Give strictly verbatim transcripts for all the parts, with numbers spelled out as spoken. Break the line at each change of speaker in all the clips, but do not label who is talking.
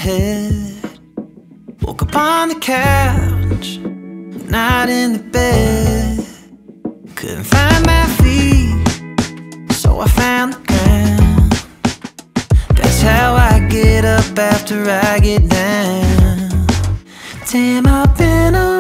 head. Woke up on the couch, not in the bed. Couldn't find my feet, so I found the ground. That's how I get up after I get down. Damn, I've been around.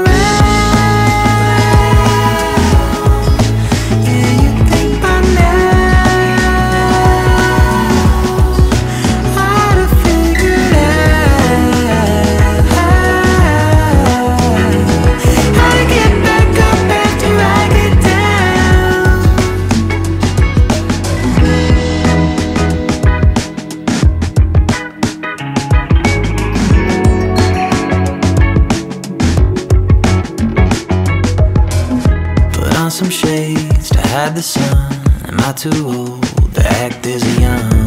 Some shades to hide the sun. Am I too old to act as a young?